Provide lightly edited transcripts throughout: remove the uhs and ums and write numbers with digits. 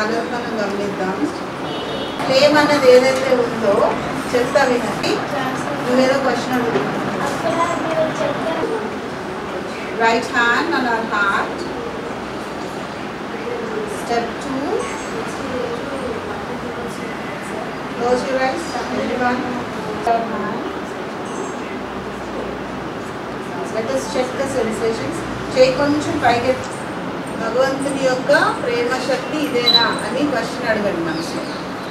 జాగ్రత్తగా మనం గమనిద్దాం. ఫ్లేమ్ అనేది ఏదైతే ఉందో చెప్తా వినండి. నువ్వేదో క్వశ్చన్ అడుగుతున్నావు. Right hand on our heart. Step 2. Close your eyes, everyone. Let us check the sensations. చేయి కొంచెం పైకి భగవంతుని యొక్క ప్రేమ శక్తి ఇదేనా అని క్వశ్చన్ అడగండి మనసు.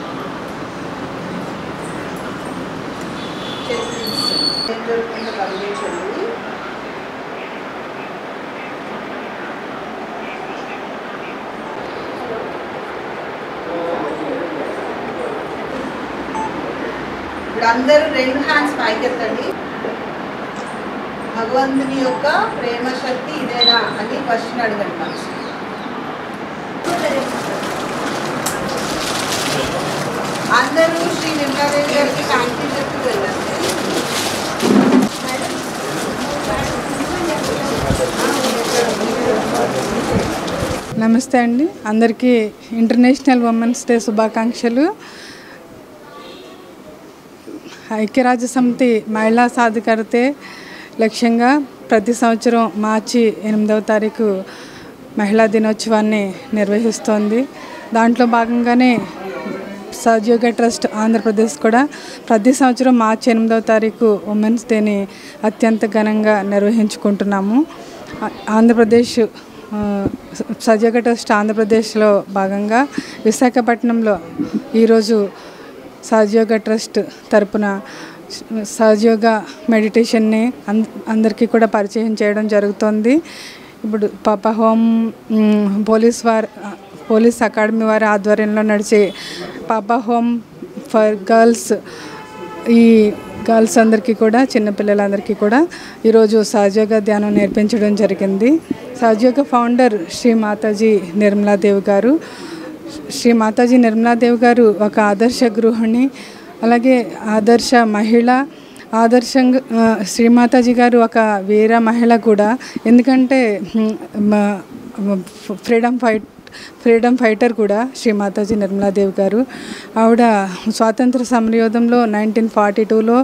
ఏం జరుగుతుందో గమనించండి. ఇప్పుడు అందరూ 2 హ్యాండ్స్ పైకెత్తండి. భగవంతుని యొక్క ప్రేమ శక్తి ఇదేనా అని క్వశ్చన్ అడగండి మనసు. అందరూ శ్రీ నిర్మలాదేవి గారికి థ్యాంక్ యూ చెప్పి వెళ్ళండి. నమస్తే అండి, అందరికీ ఇంటర్నేషనల్ ఉమెన్స్ డే శుభాకాంక్షలు. ఐక్యరాజ్య సమితి మహిళా సాధికారతే లక్ష్యంగా ప్రతి సంవత్సరం మార్చి 8వ తారీఖు మహిళా దినోత్సవాన్ని నిర్వహిస్తోంది. దాంట్లో భాగంగానే సహజయోగ ట్రస్ట్ ఆంధ్రప్రదేశ్ కూడా ప్రతి సంవత్సరం మార్చి 8వ తారీఖు ఉమెన్స్ డేని అత్యంత ఘనంగా నిర్వహించుకుంటున్నాము. ఆంధ్రప్రదేశ్ సహజయోగ ట్రస్ట్ ఆంధ్రప్రదేశ్లో భాగంగా విశాఖపట్నంలో ఈరోజు సహజయోగ ట్రస్ట్ తరపున సహజయోగ మెడిటేషన్ని అందరికీ కూడా పరిచయం చేయడం జరుగుతుంది. ఇప్పుడు పాపా హోమ్ పోలీస్ అకాడమీ వారి ఆధ్వర్యంలో నడిచే పాపా హోమ్ ఫర్ గర్ల్స్, ఈ గర్ల్స్ అందరికీ కూడా చిన్నపిల్లలందరికీ కూడా ఈరోజు సహజయోగ ధ్యానం నేర్పించడం జరిగింది. సహజయోగ ఫౌండర్ శ్రీ మాతాజీ నిర్మలాదేవి గారు. శ్రీ మాతాజీ నిర్మలాదేవి గారు ఒక ఆదర్శ గృహిణి, అలాగే ఆదర్శ మహిళ. ఆదర్శంగా శ్రీమాతాజీ గారు ఒక వీర మహిళ కూడా. ఎందుకంటే ఫ్రీడమ్ ఫైటర్ కూడా శ్రీమాతాజీ నిర్మలాదేవి గారు. ఆవిడ స్వాతంత్ర సమరయోధంలో 1942లో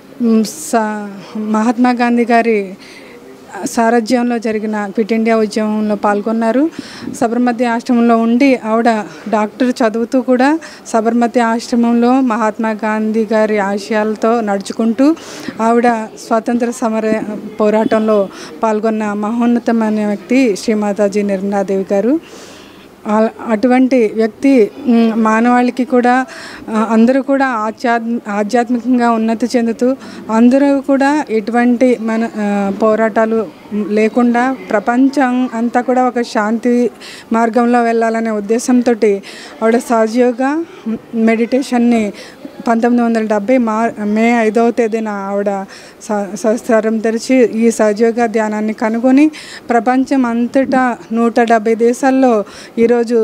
మహాత్మా గాంధీ గారి సారథ్యంలో జరిగిన క్విట్ ఇండియా ఉద్యమంలో పాల్గొన్నారు. సబర్మతి ఆశ్రమంలో ఉండి ఆవిడ డాక్టర్ చదువుతూ కూడా సబర్మతి ఆశ్రమంలో మహాత్మా గాంధీ గారి ఆశయాలతో నడుచుకుంటూ ఆవిడ స్వాతంత్ర సమర పోరాటంలో పాల్గొన్న మహోన్నతమైన వ్యక్తి శ్రీమాతాజీ నిర్మలాదేవి గారు. అటువంటి వ్యక్తి మానవాళికి కూడా అందరూ కూడా ఆధ్యాత్మికంగా ఉన్నతి చెందుతూ అందరూ కూడా ఎటువంటి పోరాటాలు లేకుండా ప్రపంచం అంతా కూడా ఒక శాంతి మార్గంలో వెళ్ళాలనే ఉద్దేశంతో ఆవిడ సహజయోగ మెడిటేషన్ని 1970 మే 5వ తేదీన ఆవిడ సహస్రం తెరిచి ఈ సహజయోగ ధ్యానాన్ని కనుగొని ప్రపంచం అంతటా 170 దేశాల్లో ఈరోజు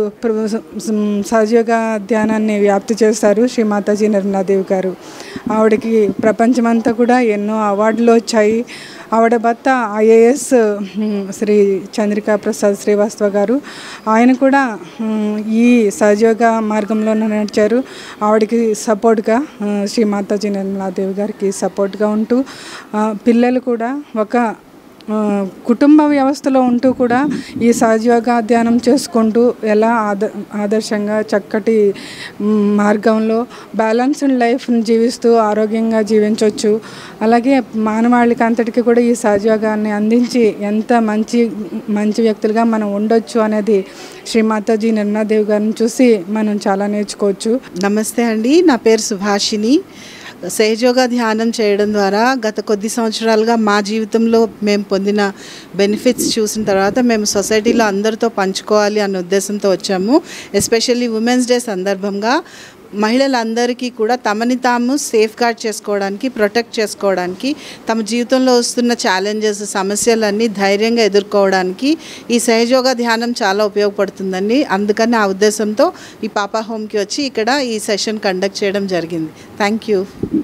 సహజయోగ ధ్యానాన్ని వ్యాప్తి చేస్తారు శ్రీ మాతాజీ నిర్మలాదేవి గారు. ఆవిడకి ప్రపంచమంతా కూడా ఎన్నో అవార్డులు వచ్చాయి. ఆవిడ భర్త IAS శ్రీ చంద్రికా ప్రసాద్ శ్రీవాస్తవ గారు. ఆయన కూడా ఈ సహజయోగ మార్గంలో నడిచారు. ఆవిడకి సపోర్ట్గా శ్రీ మాతాజీ నిర్మలాదేవి గారికి సపోర్ట్గా ఉంటూ పిల్లలు కూడా ఒక కుటుంబ వ్యవస్థలో ఉంటూ కూడా ఈ సహజయోగ ధ్యానం చేసుకుంటూ ఎలా ఆదర్శంగా చక్కటి మార్గంలో బ్యాలెన్స్డ్ లైఫ్ని జీవిస్తూ ఆరోగ్యంగా జీవించవచ్చు. అలాగే మానవాళికి అంతటికీ కూడా ఈ సహజయోగాన్ని అందించి ఎంత మంచి వ్యక్తులుగా మనం ఉండొచ్చు అనేది శ్రీ మాతాజీ నిర్మలాదేవి గారిని చూసి మనం చాలా నేర్చుకోవచ్చు. నమస్తే అండి, నా పేరు సుభాషిని. సహజయోగ ధ్యానం చేయడం ద్వారా గత కొద్ది సంవత్సరాలుగా మా జీవితంలో మేము పొందిన బెనిఫిట్స్ చూసిన తర్వాత మేము సొసైటీలో అందరితో పంచుకోవాలి అన్న ఉద్దేశంతో వచ్చాము. ఎస్పెషల్లీ ఉమెన్స్ డే సందర్భంగా మహిళలందరికీ కూడా తమని తాము సేఫ్ గార్డ్ చేసుకోవడానికి, ప్రొటెక్ట్ చేసుకోవడానికి, తమ జీవితంలో వస్తున్న ఛాలెంజెస్, సమస్యలన్నీ ధైర్యంగా ఎదుర్కోవడానికి ఈ సహజయోగ ధ్యానం చాలా ఉపయోగపడుతుందండి. అందుకని ఆ ఉద్దేశంతో ఈ పాపా హోమ్కి వచ్చి ఇక్కడ ఈ సెషన్ కండక్ట్ చేయడం జరిగింది. Thank you.